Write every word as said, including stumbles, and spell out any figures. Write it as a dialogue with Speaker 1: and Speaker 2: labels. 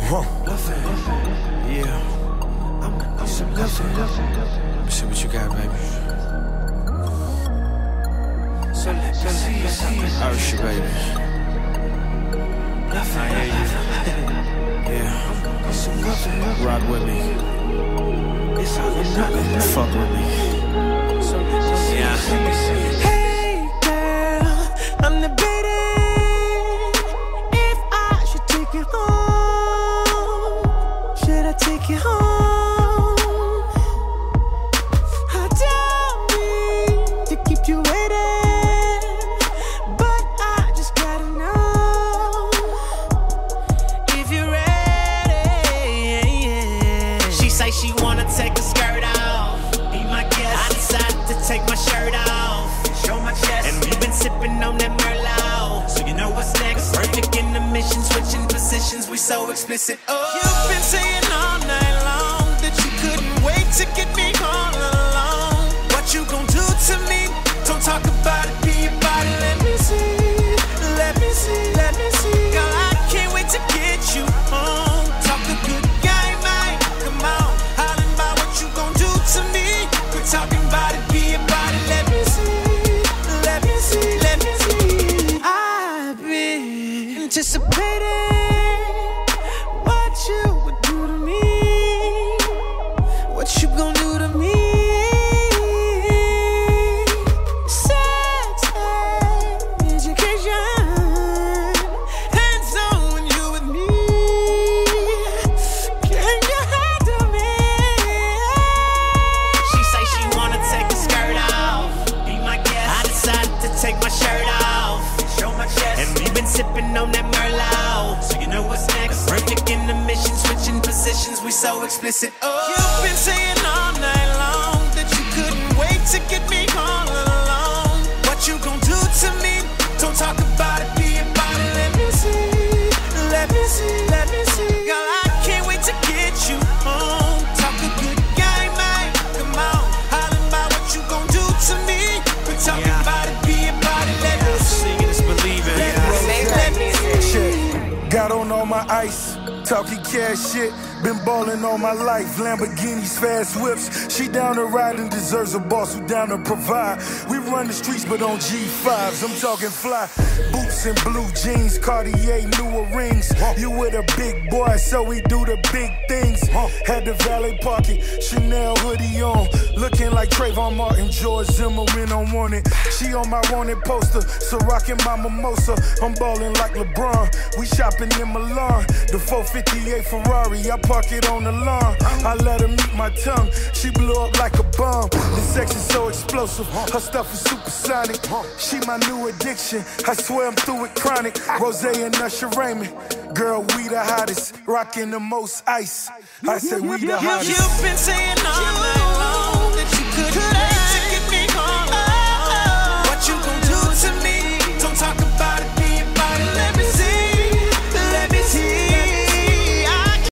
Speaker 1: Huh. Yeah. I'm some loving. Let me see what you got, baby. Ursha, baby. I hear you. Yeah. Rock with me. Fuck with me. Yeah.
Speaker 2: Hey girl, I'm debating if I should take you home. Should I take you home? I don't mean to keep you waiting, but I just gotta know if you're ready. She say she wanna take a skirt off. Be my guest. I decided to take my shirt off, show my chest, and we've been sipping on that Merlot. So you know what's next? Perfect in the mission, switching positions. We so explicit. Oh, you've been saying all night long that you couldn't wait to get me all alone. What you gon' do to me? Don't talk about it, be about it. Let me see, let me see, let me see. Girl, I can't wait to get you home. Talk a good game, man. Come on, hollering about what you gon' do to me. Quit talking about it, be about it. Let me see, let me see, let me see. I've been anticipating what you would do to me. What you gon' do to me? Sex, education, hands on when you with me. Can you handle me? She say she wanna take a skirt off. Be my guest. I decided to take my shirt off, show my chest, and we've been sipping on that Merlot. So you know what's next? Perfect in the mission, switching positions. We so explicit. Oh, you've been saying all night long that you couldn't wait to get me all alone. What you gon' do to me? Don't talk about it, be about it. Let me see, let me see, let me see. Girl, I can't wait to get you home. Talk a good game, man. Come on, hollering about what you gon' do to me. Quit talking
Speaker 1: Yeah.
Speaker 2: about it, be about it. Let me see.
Speaker 1: Singing is believing.
Speaker 2: Let me see, let me see.
Speaker 3: Shit. Got on all my ice, talking cash shit. Been ballin' all my life, Lamborghinis, fast whips. She down to ride and deserves a boss who down to provide. We run the streets, but on G fives, I'm talking fly. Boots and blue jeans, Cartier, newer rings. You with a big boy, so we do the big things. Had the valet parking, Chanel hoodie on. Looking like Trayvon Martin, George Zimmerman on wanted. She on my wanted poster, so rockin' my mimosa. I'm ballin' like LeBron, we shopping in Milan. The four fifty-eight Ferrari, I park it on the lawn. I let her meet my tongue, she blew up like a bomb. The sex is so explosive, her stuff is supersonic. She my new addiction, I swear I'm through with chronic. Rose and Usher Raymond, girl, we the hottest, rocking the most ice. I say we the hottest.
Speaker 2: You've been saying all night long that you couldn't